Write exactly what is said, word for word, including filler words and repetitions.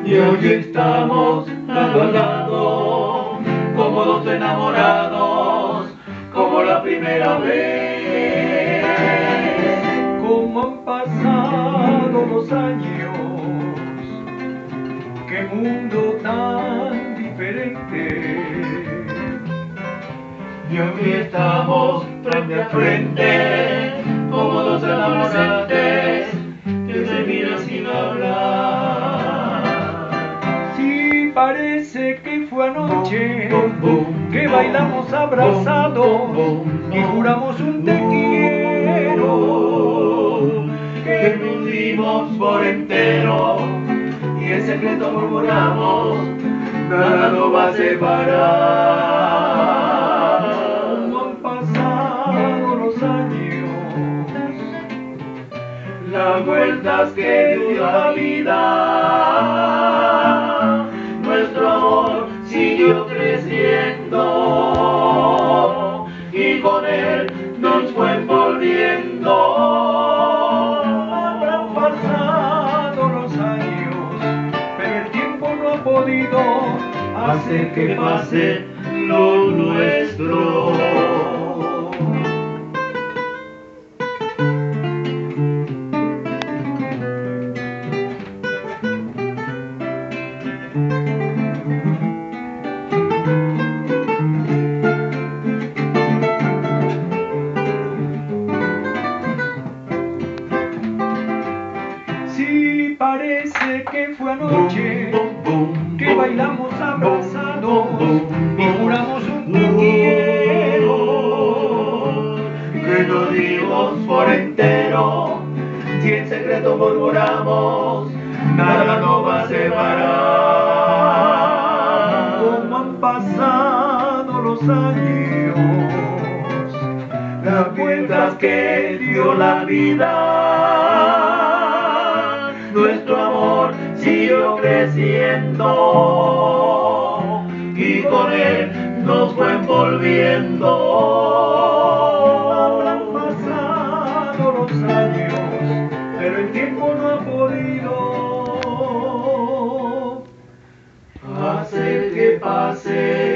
y hoy estamos lado a lado, como dos enamorados, como la primera vez. Cómo han pasado los años, qué mundo tan diferente. Y hoy estamos frente a frente, como dos adolescentes que se miran sin hablar. Sí, parece que fue anoche Bum, bum, que bum, bailamos abrazados bum, y juramos un te quiero. Que nos dimos por entero y en secreto murmuramos, nada nos va a separar. Cómo han pasado los años, Las vueltas que dio la vida, nuestro amor siguió creciendo y con él nos fue envolviendo. habrán pasado los años, pero el tiempo no ha podido Hacer que pase lo nuestro. Sí, parece que fue anoche que bailamos abrazados y juramos un te quiero. Que nos dimos por entero, si en secreto murmuramos, nada nos va a separar. Cómo han pasado los años, Las vueltas que dio la vida, nuestro amor siguió creciendo y con él nos fue envolviendo. habrán pasado los años, pero el tiempo no ha podido Hacer que pase